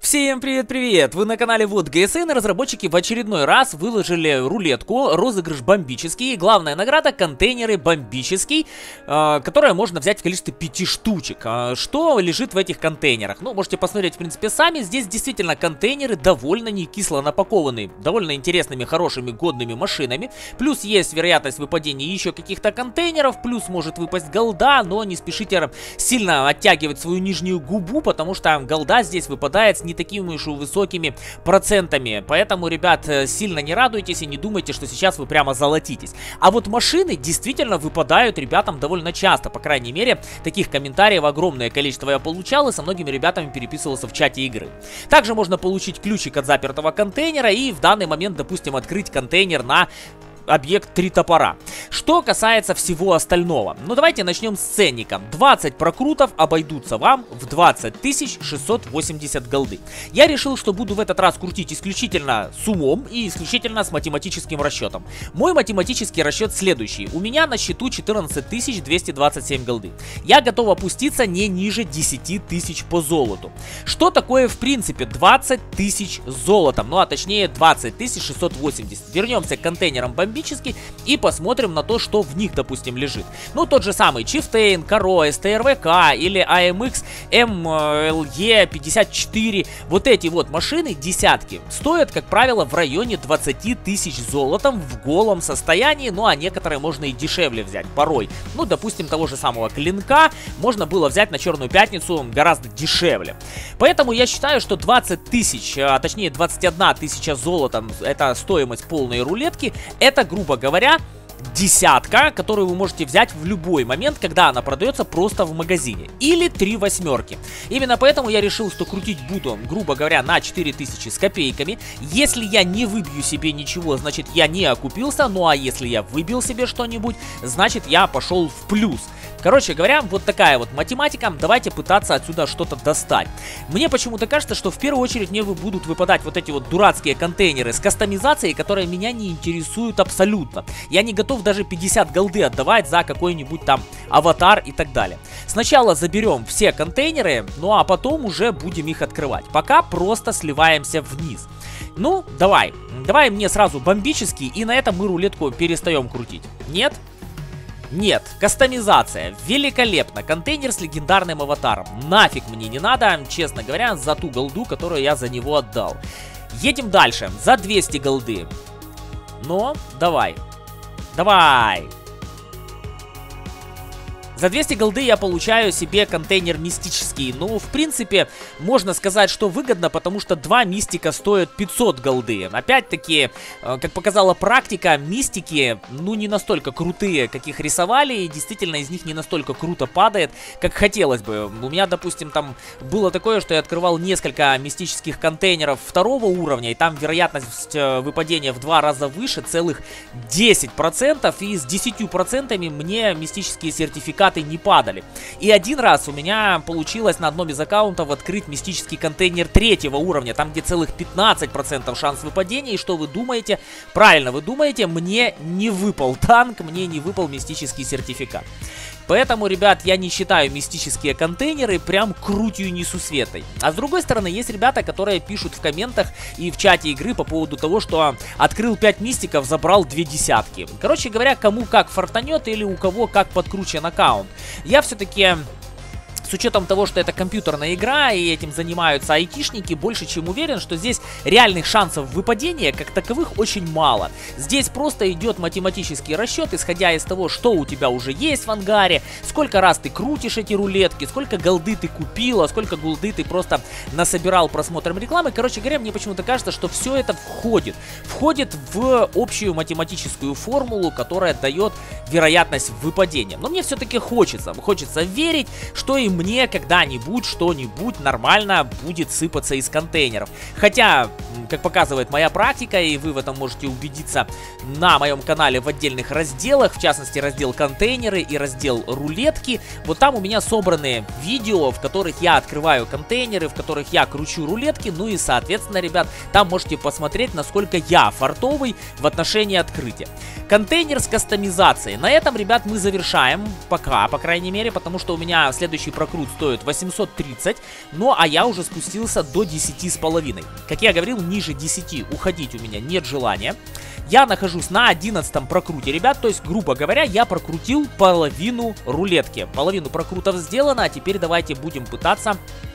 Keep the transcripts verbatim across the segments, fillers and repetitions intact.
Всем привет-привет! Вы на канале Вот ГСН, и разработчики в очередной раз выложили рулетку, розыгрыш бомбический, и главная награда — контейнеры бомбический, э, которые можно взять в количестве пяти штучек. Э, что лежит в этих контейнерах? Ну, можете посмотреть, в принципе, сами. Здесь действительно контейнеры довольно не кисло напакованы, довольно интересными, хорошими, годными машинами. Плюс есть вероятность выпадения еще каких-то контейнеров, плюс может выпасть голда, но не спешите сильно оттягивать свою нижнюю губу, потому что голда здесь выпадает с не такими уж высокими процентами. Поэтому, ребят, сильно не радуйтесь и не думайте, что сейчас вы прямо золотитесь. А вот машины действительно выпадают ребятам довольно часто. По крайней мере, таких комментариев огромное количество я получал и со многими ребятами переписывался в чате игры. Также можно получить ключик от запертого контейнера и в данный момент, допустим, открыть контейнер на объект три топора. Что касается всего остального, ну давайте начнем с ценника. двадцать прокрутов обойдутся вам в двадцать тысяч шестьсот восемьдесят голды. Я решил, что буду в этот раз крутить исключительно с умом и исключительно с математическим расчетом. Мой математический расчет следующий. У меня на счету четырнадцать тысяч двести двадцать семь голды. Я готов опуститься не ниже десяти тысяч по золоту. Что такое в принципе двадцать тысяч золотом? Ну а точнее двадцать тысяч шестьсот восемьдесят. Вернемся к контейнерам бомбическим и посмотрим на то, что в них, допустим, лежит. Ну, тот же самый Chieftain, Каро, эс тэ эр вэ ка или а эм икс эм эл е пятьдесят четыре. Вот эти вот машины, десятки, стоят, как правило, в районе двадцати тысяч золотом в голом состоянии. Ну, а некоторые можно и дешевле взять, порой. Ну, допустим, того же самого клинка можно было взять на Черную Пятницу гораздо дешевле. Поэтому я считаю, что двадцать тысяч, а точнее двадцать одна тысяча золотом, это стоимость полной рулетки. Это, грубо говоря, десятка, которую вы можете взять в любой момент, когда она продается просто в магазине. Или три восьмерки. Именно поэтому я решил, что крутить буду, грубо говоря, на четыре тысячи с копейками. Если я не выбью себе ничего, значит я не окупился. Ну а если я выбил себе что-нибудь, значит я пошел в плюс. Короче говоря, вот такая вот математика. Давайте пытаться отсюда что-то достать. Мне почему-то кажется, что в первую очередь мне будут выпадать вот эти вот дурацкие контейнеры с кастомизацией, которые меня не интересуют абсолютно. Я не готов даже пятьдесят голды отдавать за какой-нибудь там аватар и так далее. Сначала заберем все контейнеры, ну а потом уже будем их открывать. Пока просто сливаемся вниз. Ну, давай. Давай мне сразу бомбический, и на этом мы рулетку перестаем крутить. Нет? Нет, кастомизация, великолепно, контейнер с легендарным аватаром, нафиг мне не надо, честно говоря, за ту голду, которую я за него отдал. Едем дальше, за двести голды, но давай, давай. За двести голды я получаю себе контейнер мистический. Ну, в принципе, можно сказать, что выгодно, потому что два мистика стоят пятьсот голды. Опять-таки, как показала практика, мистики, ну, не настолько крутые, как их рисовали, и действительно из них не настолько круто падает, как хотелось бы. У меня, допустим, там было такое, что я открывал несколько мистических контейнеров второго уровня, и там вероятность выпадения в два раза выше, целых десять процентов, и с десятью процентами мне мистические сертификаты не падали. И один раз у меня получилось на одном из аккаунтов открыть мистический контейнер третьего уровня, там где целых пятнадцать процентов шанс выпадения. И что вы думаете? Правильно вы думаете, мне не выпал танк, мне не выпал мистический сертификат. Поэтому, ребят, я не считаю мистические контейнеры прям крутью несусветой. А с другой стороны, есть ребята, которые пишут в комментах и в чате игры по поводу того, что открыл пять мистиков, забрал две десятки. Короче говоря, кому как фартанет или у кого как подкручен аккаунт. Я все-таки... С учетом того, что это компьютерная игра и этим занимаются айтишники, больше чем уверен, что здесь реальных шансов выпадения как таковых очень мало. Здесь просто идет математический расчет, исходя из того, что у тебя уже есть в ангаре, сколько раз ты крутишь эти рулетки, сколько голды ты купила, сколько голды ты просто насобирал просмотром рекламы. Короче говоря, мне почему-то кажется, что все это входит. Входит в общую математическую формулу, которая дает вероятность выпадения. Но мне все-таки хочется, хочется верить, что и мне когда-нибудь что-нибудь нормально будет сыпаться из контейнеров. Хотя, как показывает моя практика, и вы в этом можете убедиться на моем канале в отдельных разделах, в частности раздел контейнеры и раздел рулетки, вот там у меня собраны видео, в которых я открываю контейнеры, в которых я кручу рулетки, ну и соответственно, ребят, там можете посмотреть, насколько я фартовый в отношении открытия. Контейнер с кастомизацией. На этом, ребят, мы завершаем, пока, по крайней мере, потому что у меня следующий прокрут прокрут стоит восемьсот тридцать, ну а я уже спустился до десяти с половиной. Как я говорил, ниже десяти уходить у меня нет желания. Я нахожусь на одиннадцатом прокруте, ребят, то есть, грубо говоря, я прокрутил половину рулетки. Половину прокрутов сделано, а теперь давайте будем пытаться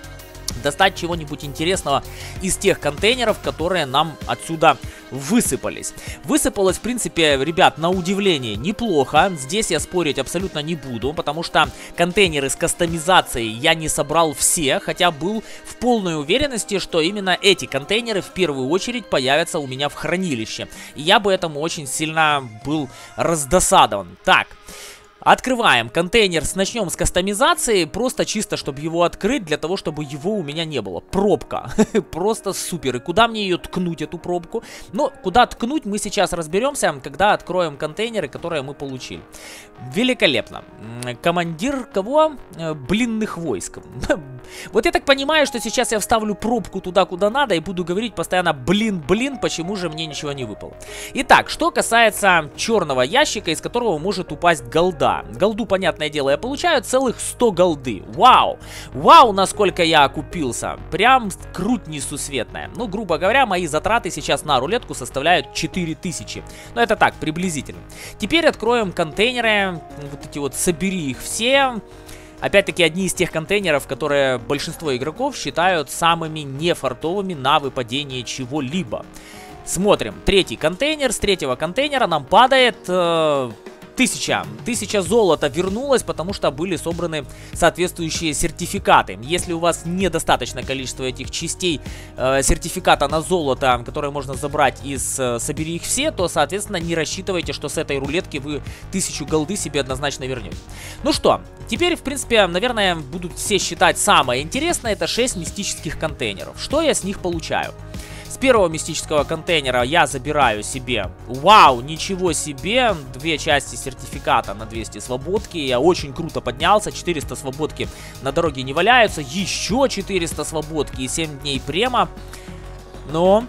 достать чего-нибудь интересного из тех контейнеров, которые нам отсюда высыпались. Высыпалось, в принципе, ребят, на удивление неплохо. Здесь я спорить абсолютно не буду, потому что контейнеры с кастомизацией я не собрал все, хотя был в полной уверенности, что именно эти контейнеры в первую очередь появятся у меня в хранилище. И я бы этому очень сильно был раздосадован. Так. Открываем контейнер, начнем с кастомизации, просто чисто, чтобы его открыть, для того, чтобы его у меня не было. Пробка, просто супер. И куда мне ее ткнуть, эту пробку? Ну, куда ткнуть, мы сейчас разберемся, когда откроем контейнеры, которые мы получили. Великолепно. Командир кого? Блинных войск. Вот я так понимаю, что сейчас я вставлю пробку туда, куда надо, и буду говорить постоянно блин, блин, почему же мне ничего не выпало. Итак, что касается черного ящика, из которого может упасть голда. Голду, понятное дело, я получаю целых сто голды. Вау! Вау, насколько я окупился. Прям круть несусветная. Ну, грубо говоря, мои затраты сейчас на рулетку составляют четыре тысячи. Но это так, приблизительно. Теперь откроем контейнеры. Вот эти вот, собери их все. Опять-таки, одни из тех контейнеров, которые большинство игроков считают самыми нефартовыми на выпадение чего-либо. Смотрим. Третий контейнер. С третьего контейнера нам падает... Э Тысяча. Тысяча золота вернулась, потому что были собраны соответствующие сертификаты. Если у вас недостаточное количество этих частей э, сертификата на золото, которые можно забрать из э, «Собери их все», то, соответственно, не рассчитывайте, что с этой рулетки вы тысячу голды себе однозначно вернете. Ну что, теперь, в принципе, наверное, будут все считать самое интересное. Это шесть мистических контейнеров. Что я с них получаю? С первого мистического контейнера я забираю себе, вау, ничего себе, две части сертификата на двести свободки. Я очень круто поднялся, четыреста свободки на дороге не валяются, еще четыреста свободки и семь дней према. Но...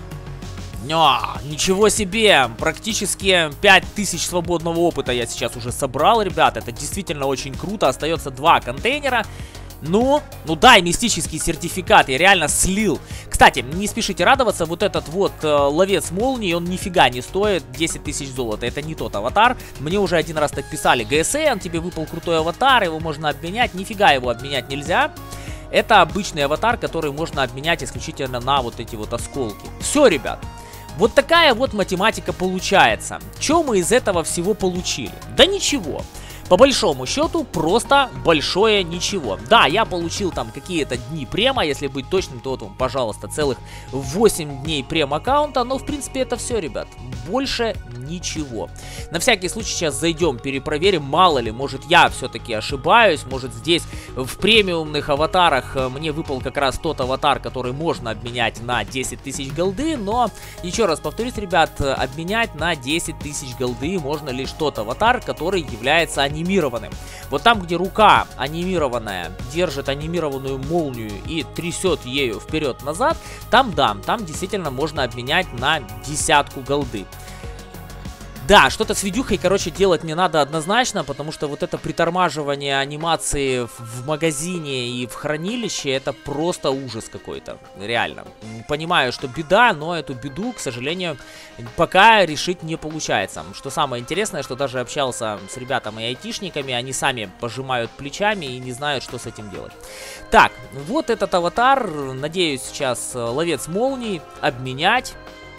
Но, ничего себе, практически пять тысяч свободного опыта я сейчас уже собрал, ребят, это действительно очень круто. Остается два контейнера. Ну, ну да, и мистический сертификат я реально слил. Кстати, не спешите радоваться, вот этот вот э, ловец молнии, он нифига не стоит десять тысяч золота. Это не тот аватар. Мне уже один раз так писали: ГСН, тебе выпал крутой аватар, его можно обменять. Нифига его обменять нельзя. Это обычный аватар, который можно обменять исключительно на вот эти вот осколки. Все, ребят. Вот такая вот математика получается. Что мы из этого всего получили? Да ничего. По большому счету, просто большое ничего. Да, я получил там какие-то дни према, если быть точным, то вот вам, пожалуйста, целых восемь дней прем-аккаунта, но в принципе это все, ребят. Больше ничего. На всякий случай сейчас зайдем, перепроверим, мало ли, может я все-таки ошибаюсь, может здесь в премиумных аватарах мне выпал как раз тот аватар, который можно обменять на десять тысяч голды, но, еще раз повторюсь, ребят, обменять на десять тысяч голды можно лишь тот аватар, который является анимированным. Вот там, где рука анимированная держит анимированную молнию и трясет ею вперед-назад, там да, там действительно можно обменять на десятку голды. Да, что-то с видюхой, короче, делать не надо однозначно, потому что вот это притормаживание анимации в, в магазине и в хранилище, это просто ужас какой-то, реально. Понимаю, что беда, но эту беду, к сожалению, пока решить не получается. Что самое интересное, что даже общался с ребятами и айтишниками, они сами пожимают плечами и не знают, что с этим делать. Так, вот этот аватар, надеюсь, сейчас ловец молний обменять.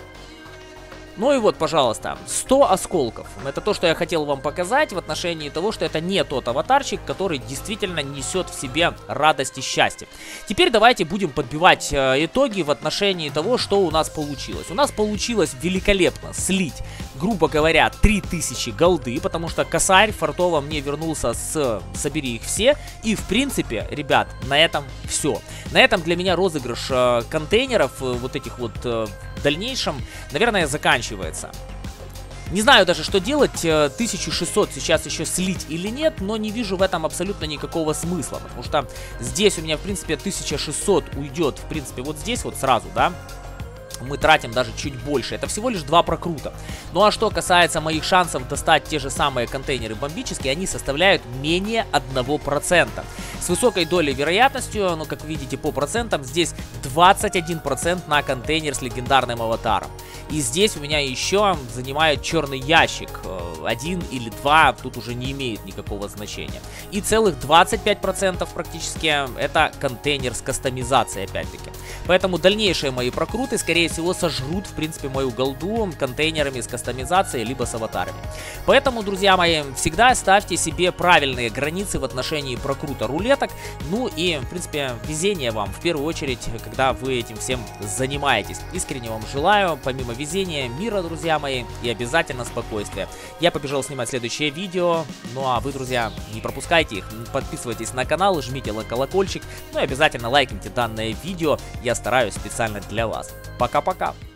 Ну и вот, пожалуйста, сто осколков. Это то, что я хотел вам показать в отношении того, что это не тот аватарчик, который действительно несет в себе радость и счастье. Теперь давайте будем подбивать э, итоги в отношении того, что у нас получилось. У нас получилось великолепно слить, грубо говоря, три тысячи голды, потому что косарь фартово мне вернулся с «Собери их все». И, в принципе, ребят, на этом все. На этом для меня розыгрыш э, контейнеров, э, вот этих вот э, в дальнейшем, наверное, заканчивается. Не знаю даже, что делать, тысячу шестьсот сейчас еще слить или нет, но не вижу в этом абсолютно никакого смысла, потому что здесь у меня, в принципе, тысяча шестьсот уйдет, в принципе, вот здесь вот сразу, да, мы тратим даже чуть больше. Это всего лишь два прокрута. Ну а что касается моих шансов достать те же самые контейнеры бомбические, они составляют менее одного процента. с высокой долей вероятностью, ну, как видите по процентам, здесь двадцать один процент на контейнер с легендарным аватаром. И здесь у меня еще занимает черный ящик, один или два, тут уже не имеет никакого значения. И целых двадцать пять процентов практически это контейнер с кастомизацией, опять-таки. Поэтому дальнейшие мои прокруты, скорее всего, сожрут, в принципе, мою голду контейнерами с кастомизацией, либо с аватарами. Поэтому, друзья мои, всегда ставьте себе правильные границы в отношении прокрута рулеток. Ну и, в принципе, везение вам, в первую очередь, когда вы этим всем занимаетесь. Искренне вам желаю, помимо везения, мира, друзья мои, и обязательно спокойствия. Я побежал снимать следующее видео, ну а вы, друзья, не пропускайте их, подписывайтесь на канал, жмите на колокольчик, ну и обязательно лайкните данное видео, я стараюсь специально для вас. Пока-пока!